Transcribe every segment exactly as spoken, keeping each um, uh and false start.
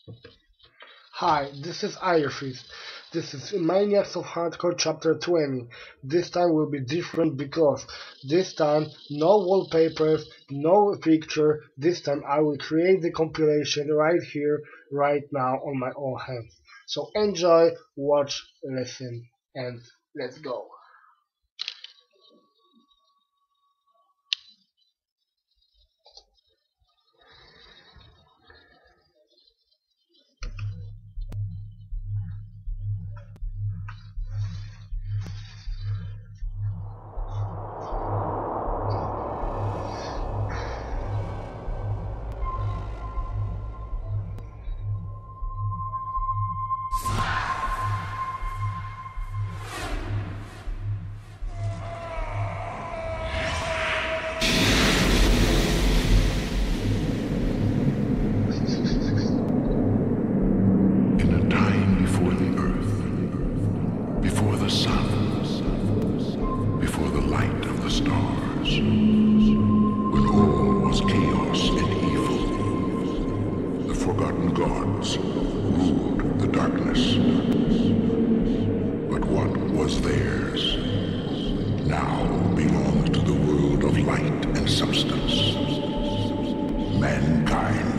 Hi, this is Irefist. This is Maniacs of Hardcore Chapter twenty. This time will be different because this time no wallpapers, no picture. This time I will create the compilation right here, right now on my own hands. So enjoy, watch, listen, and let's go. In a time before the earth, before the sun, before the light of the stars, when all was chaos and evil, the forgotten gods ruled the darkness. But what was theirs now belongs to the world of light and substance. Mankind.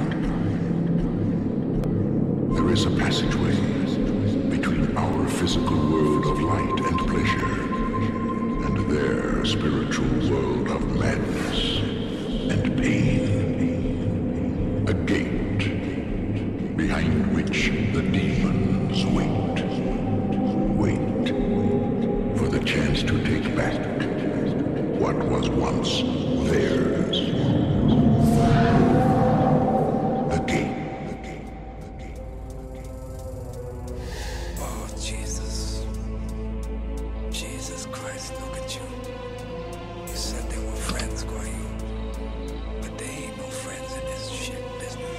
There is a passageway between our physical world of light and pleasure and their spiritual world of madness and pain. A gate behind which the demons wait. Wait for the chance to take back what was once theirs. The gate. Oh, Jesus. Jesus Christ, look at you. You said they were friends, Guayu. But they ain't no friends in this shit business.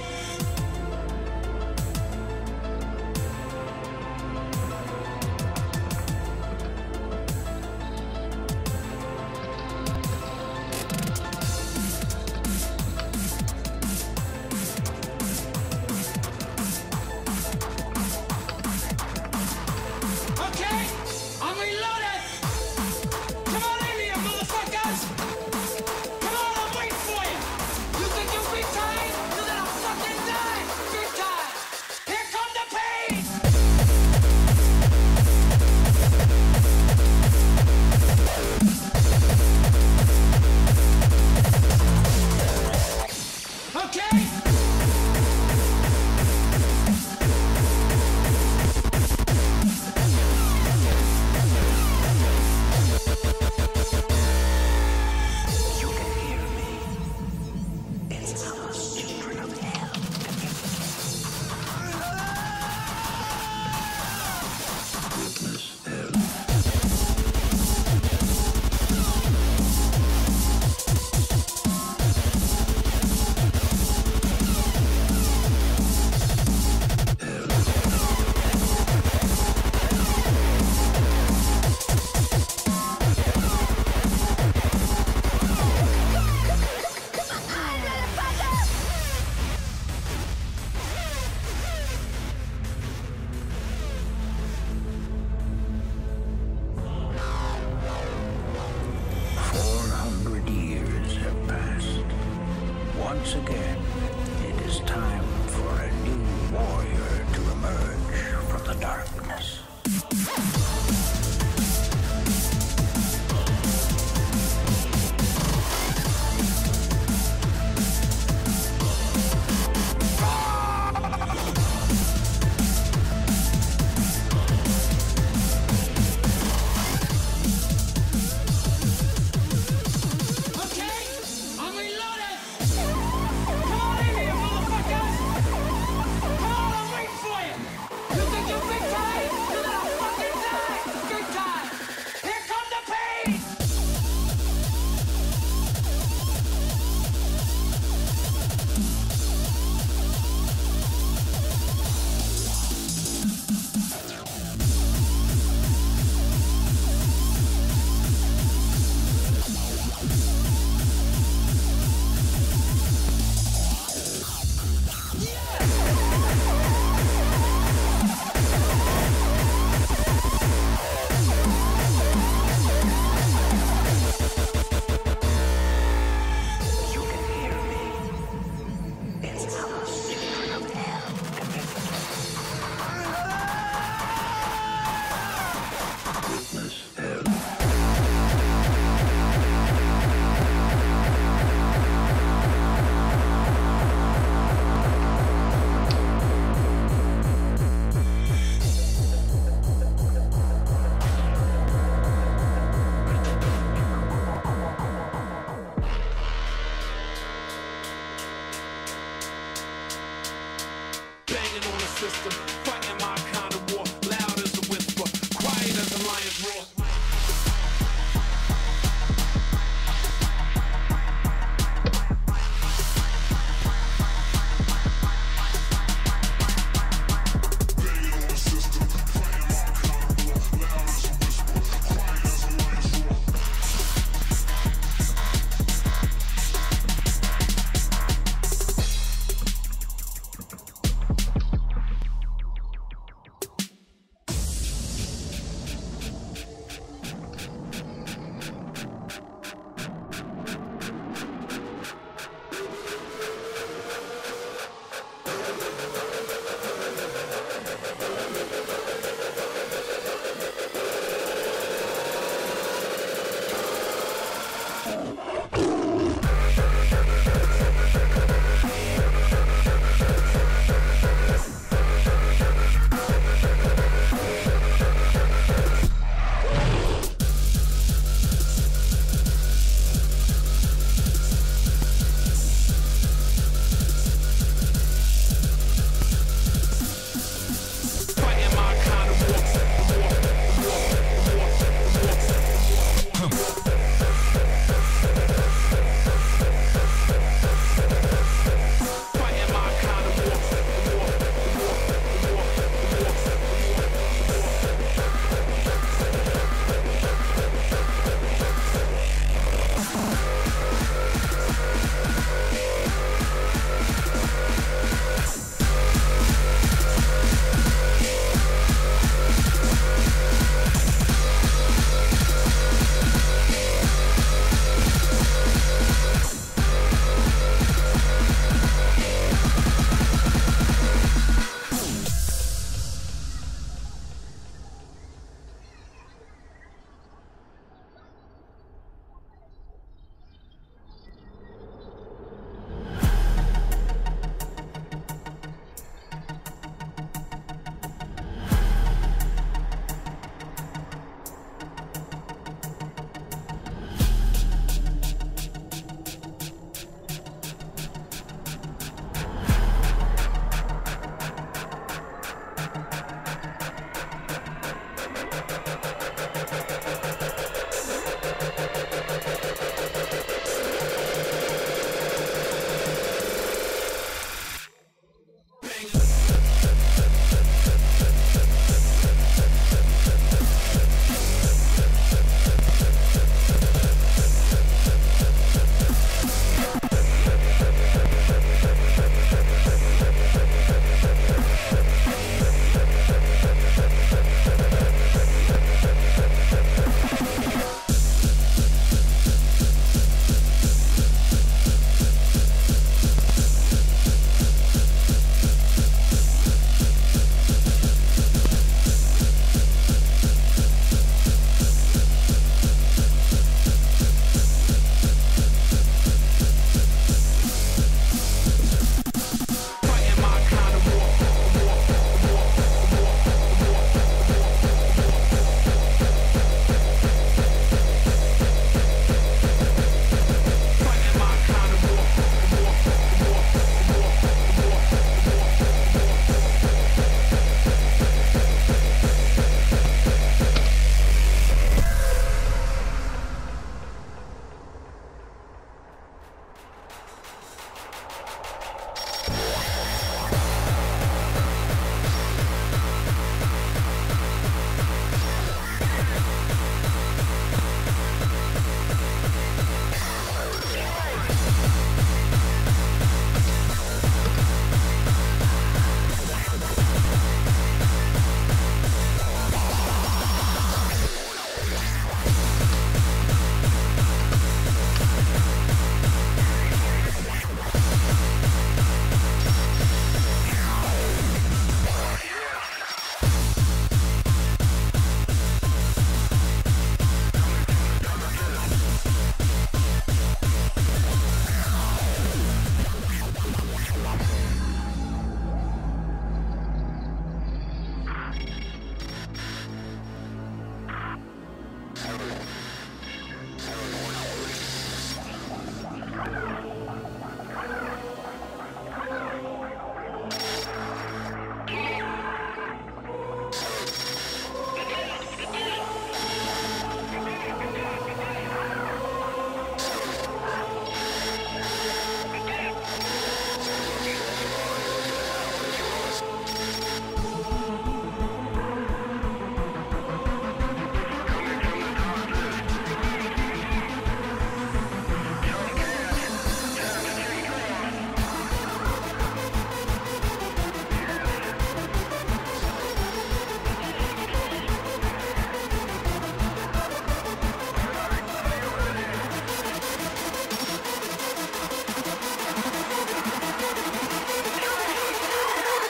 system, fighting my kind of war, loud as a whisper, quiet as a lion's roar.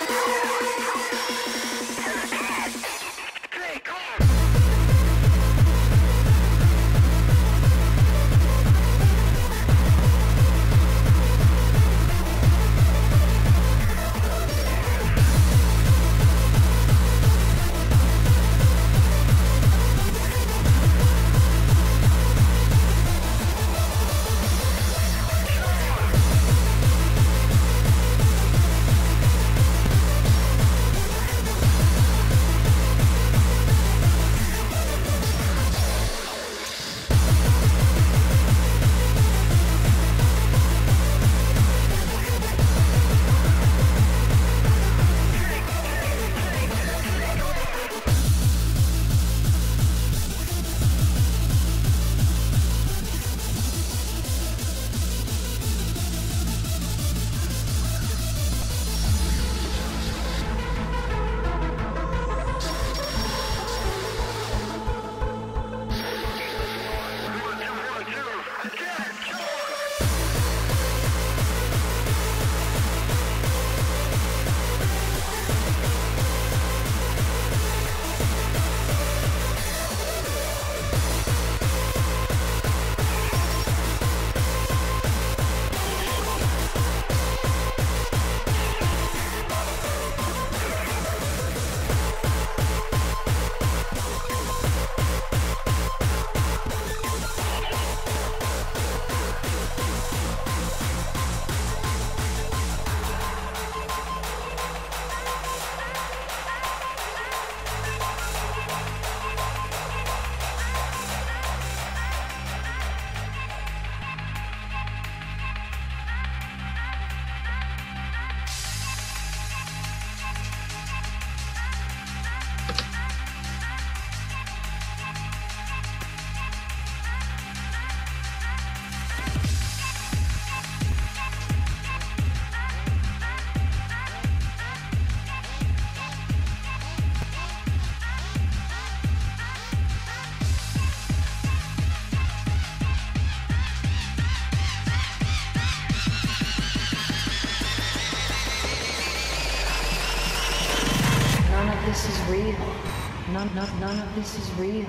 this is real. None, none, none of this is real.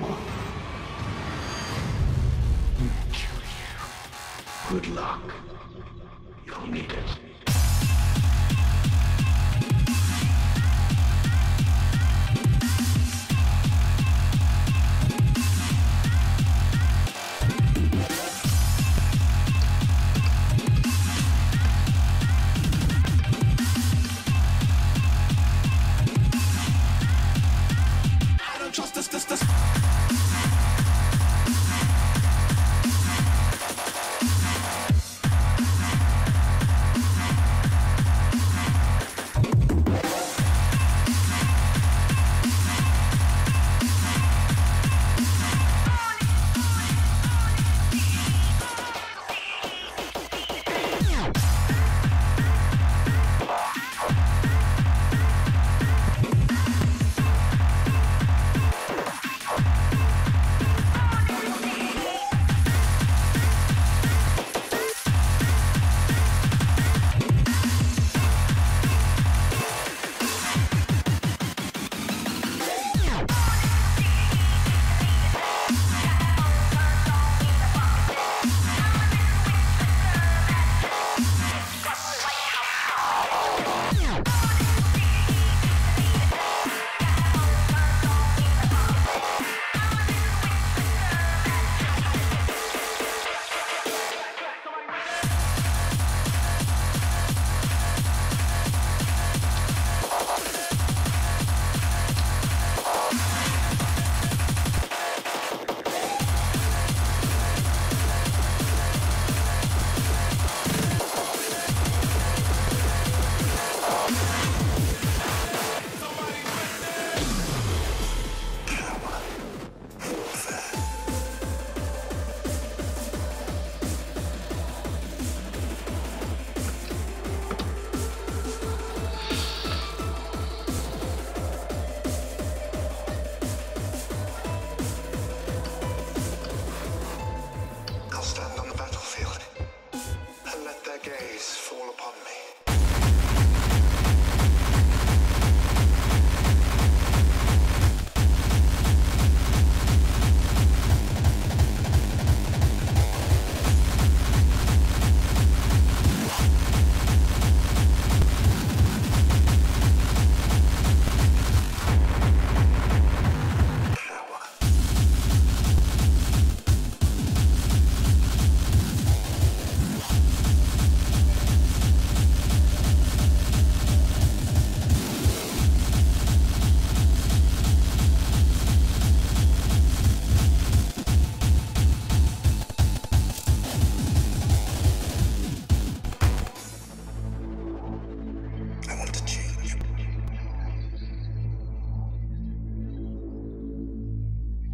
Good luck. You'll need it.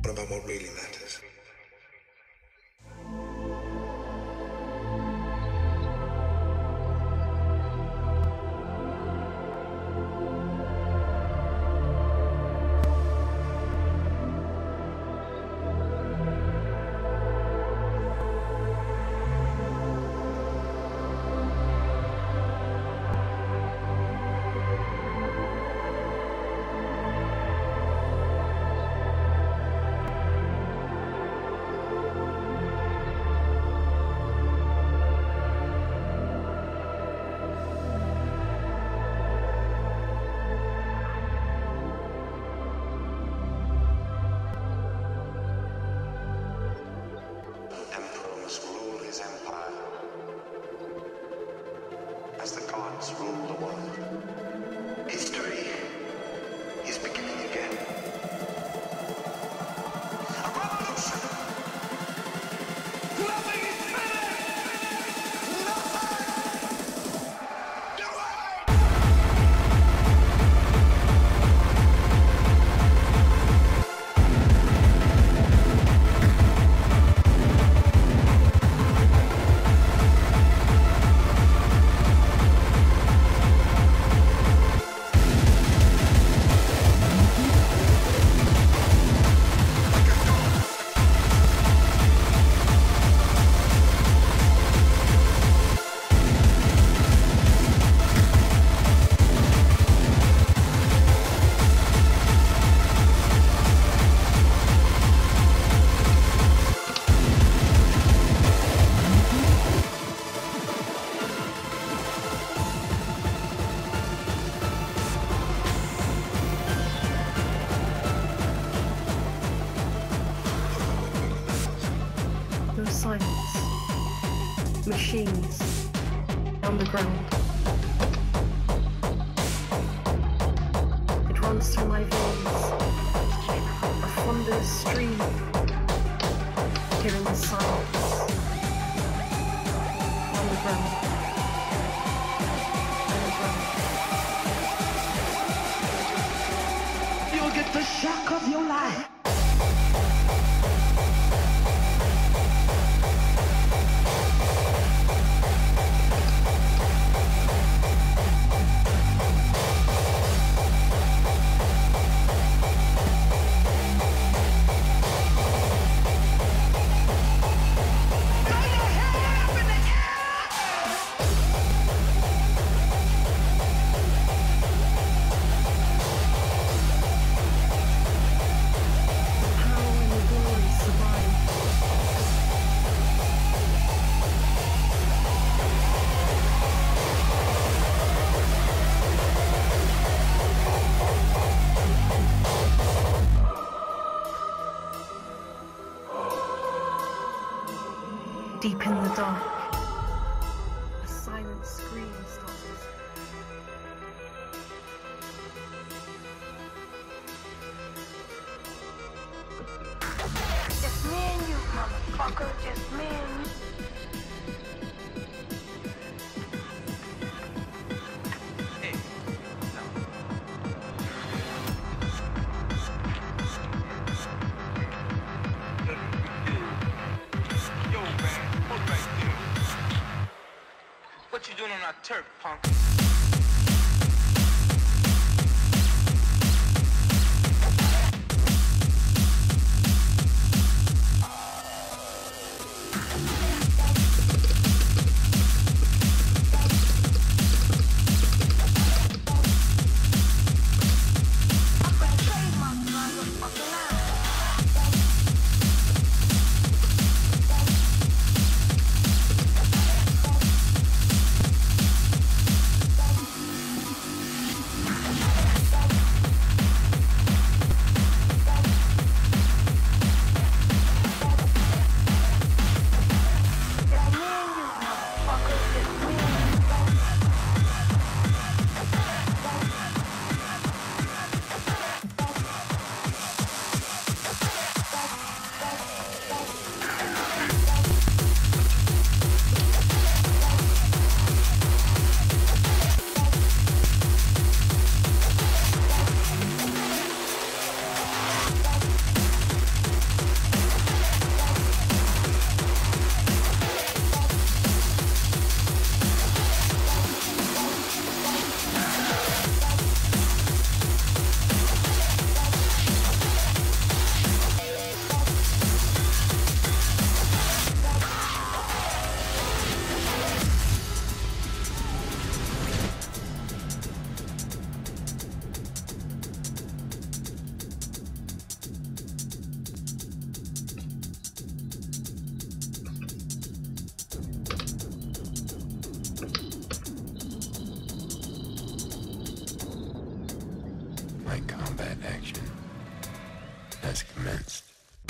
What about what really matters? Rule his empire as the gods rule the world. History is beginning again. A revolution! Nothing is finished! Nothing! Do it! No silence. Machines on the ground. It runs through my veins. A thunderous stream. Hearing the silence. On the ground. On the ground. You'll get the shock of your life. Deep in the dark, a silent scream starts. Just me and you, motherfucker. Just me and you. What you doing on that turf, punk? I'm gonna trade my motherfucking life. My combat action has commenced.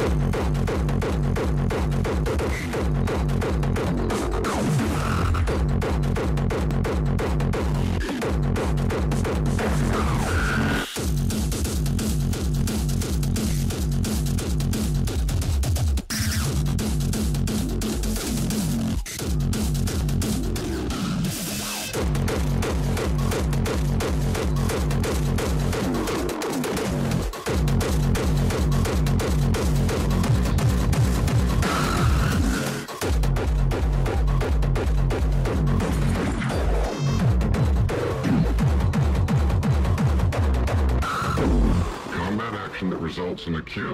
That results in a kill.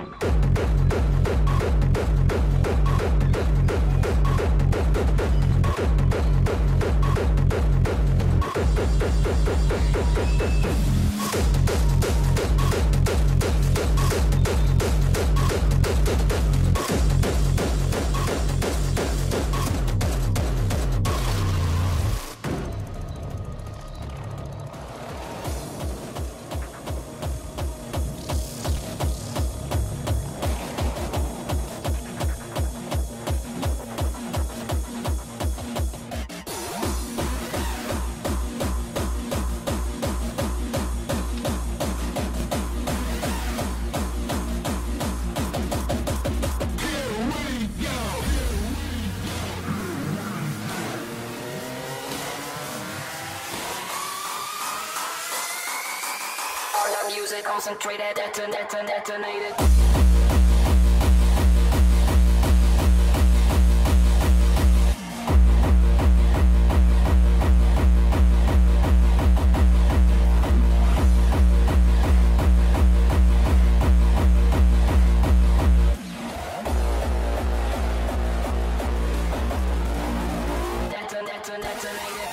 Music concentrated, deton, deton, detonated. Deton, deton, detonated.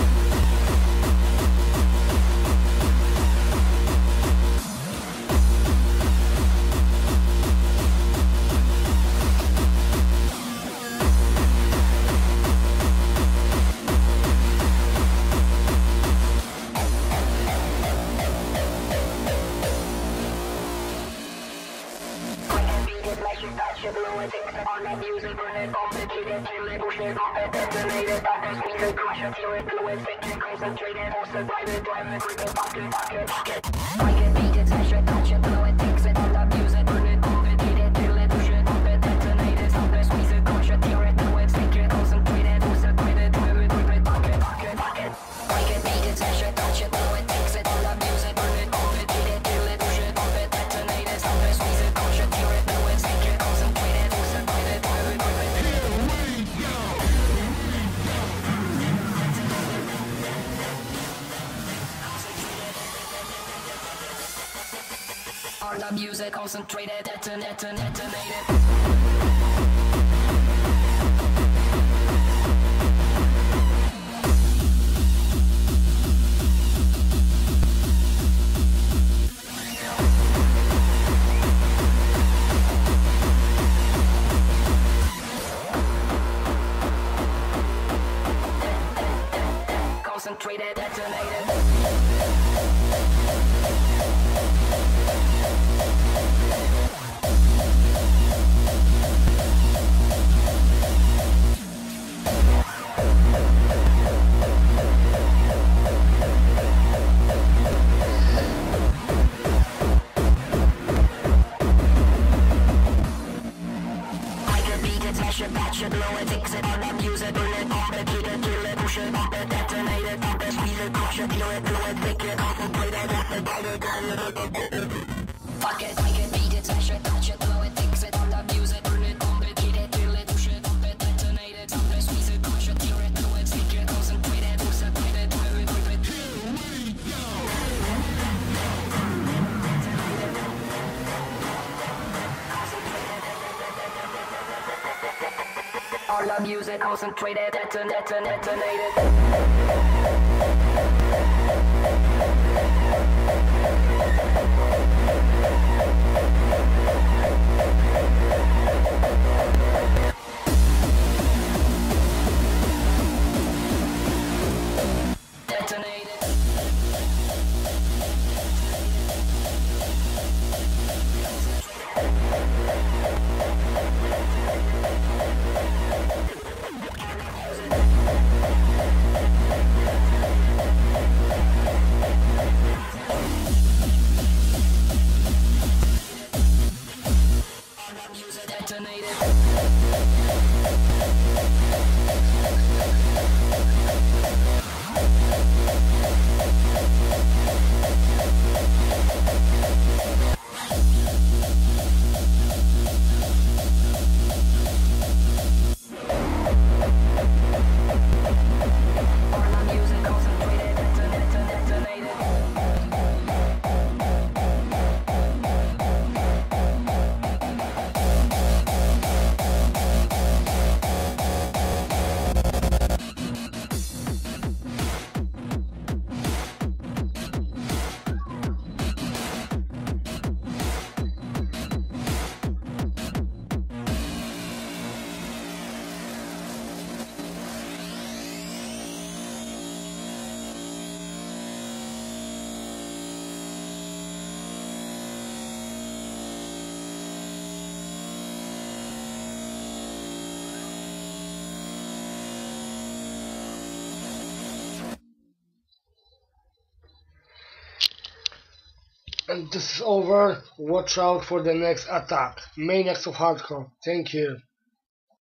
Music burning, complicated, till it pushes up and detonated. After squeezing, crush it, till it fluid, thinking, concentrated, also private, drive it, grip it, pocket, pocket, pocket. I can beat it, smash it, touch it, blow it, fix it, all the music burning, complicated, till it pushes up and detonated. After squeezing, crush it, till it fluid, thinking, concentrated, also private, drive it, grip it, pocket, pocket, pocket. I can beat it, smash it, touch it, blow it, fix it, all the music burning, complicated, till it pushes up and detonated. After squeezing, crush it, till it fluid, thinking, concentrated, also private, drive it, grip it. All the music concentrated, deton, deton, detonated. Concentrated, detonated. Smash it, batch it, blow it, fix it, all the music, burn it, complicated, kill it, push it, pop it, detonate it, pop it, squeeze it, crush it, kill it, blow it, fake it, concentrate it, wrap it, bite it, grind it, fuck it, make it, beat it, smash it, touch it, blow it, fix it, all the music, burn it, complicated, kill it, push it, pop it, detonate it, pop it, squeeze it, crush it, kill it, blow it, fake it, concentrate it, push it, bite it, drive it, grip it. All the music concentrated, deton, deton, detonated. Detonated. And this is over. Watch out for the next attack. Maniacs of Hardcore. Thank you.